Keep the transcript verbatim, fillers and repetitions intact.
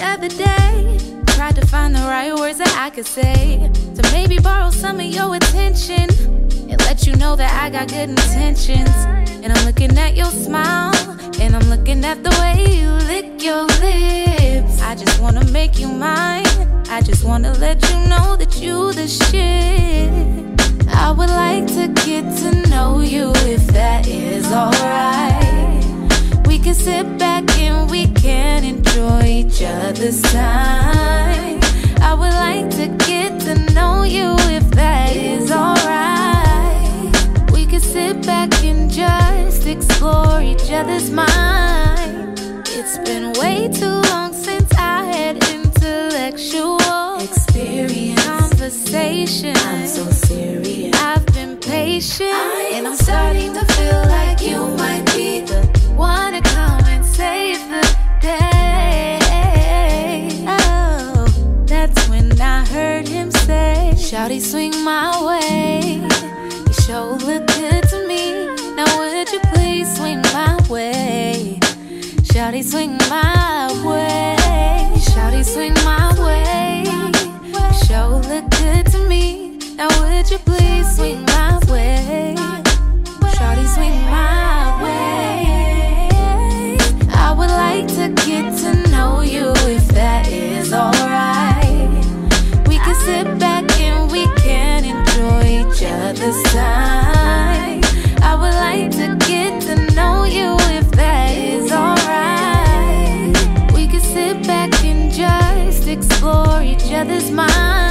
other day. Tried to find the right words that I could say to maybe borrow some of your attention and let you know that I got good intentions. And I'm looking at your smile, and I'm looking at the way you lick your lips. I just wanna make you mine. I just wanna let you know that you the shit. I would like to get to know you if that is alright. We can sit back and we can enjoy each other's time. I would like to get to know you if that is alright. We can sit back and just explore each other's mind. It's been way too long since I had intellectual experience, conversation. I'm so serious. I've been patient, and I'm starting to feel like you might be the one to come and save the day. Oh, that's when I heard him say, "Shawty, swing my way. You sure look good to me. Now would you please swing my way? Shawty, swing my way. Shawty, swing my way. You sure look good to me. Now would you please swing my way? Shawty, swing my way. I would like to get to know you if that is alright. We can sit back and we can enjoy each other's time. I would like to get to know you if that is alright. We can sit back and just explore each other's minds.